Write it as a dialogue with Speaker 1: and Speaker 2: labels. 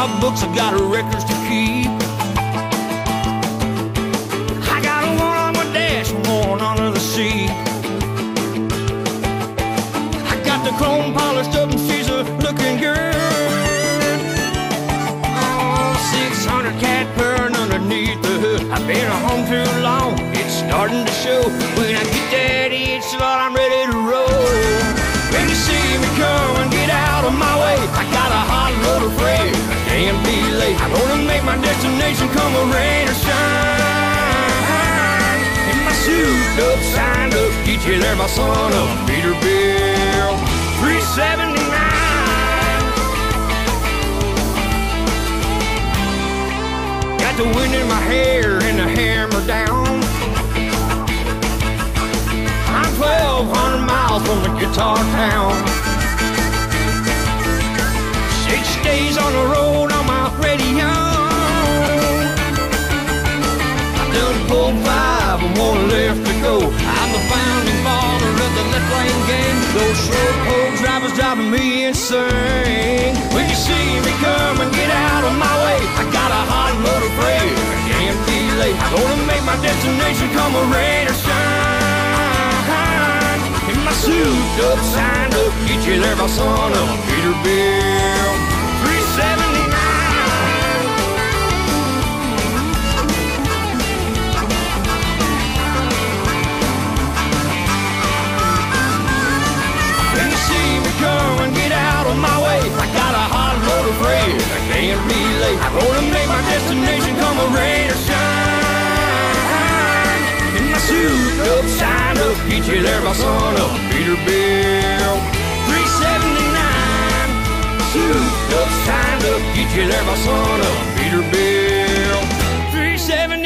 Speaker 1: logbooks, I got records to keep. I got one on my dash, one under the seat. I got the chrome polished up and she's a looking good. Oh, 600 cat purring underneath the hood. I've been home too long, it's starting to show. When I get that itch, Lord, I'm ready to roll. When you see me come and get out of my way, I got a hot little freight, I can't be late. I'm gonna make my destination come a rain or shine. In my suit up, signed up, get you there, my son of Peterbilt 379. Got the wind in my hair and the hammer down. I'm 1,200 miles from the guitar town. 6 days on the road on my radio. I've done pulled 5 and one left to go. I'm the founding father of the left lane gang. Those slow pole drivers driving me insane. When you see me come and get out of my way, I got a hot little freight, I can't be late. I'm gonna make my destination come a rain or shine. In my suit up, signed up, get you there, my son of Peterbilt 379. When you see me come and get out of my way, I got a hot load of freight, I can't be late. I'm gonna make my destination come a rain or shine. In my suit up, signed up, get you there, my son of Peterbilt 379. Suit up, signed up, get you there, my son of Peterbilt 379.